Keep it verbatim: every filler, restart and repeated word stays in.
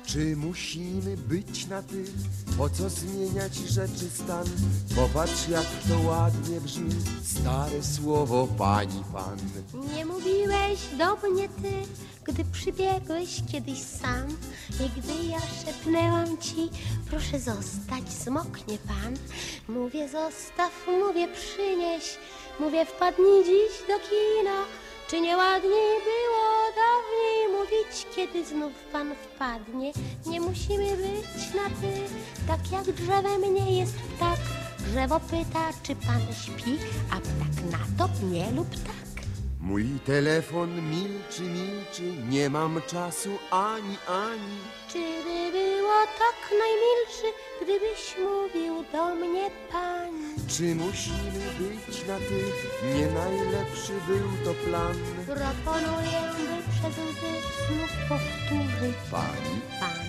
Czy musimy być na ty? Po co zmieniać rzeczy stan? Popatrz, jak to ładnie brzmi stare słowo pani pan. Nie mówiłeś do mnie ty, gdy przybiegłeś kiedyś sam. I gdy ja szepnęłam ci, proszę zostać, zmoknie pan. Mówię zostaw, mówię przynieś, mówię wpadnij dziś do kina. Czy nie ładniej było dawniej mówić, kiedy znów pan wpadnie? Nie musimy być na ty, tak jak drzewem nie jest ptak. Drzewo pyta, czy pan śpi, a ptak na to nie lub tak. Mój telefon milczy, milczy, nie mam czasu ani, ani. Czy by było tak najmilszy, gdybyś mówił do mnie pani? Czy musimy być na ty? Nie najlepszy był to plan. Proponuję, by przez łzy znów powtórzyć Pani? pan.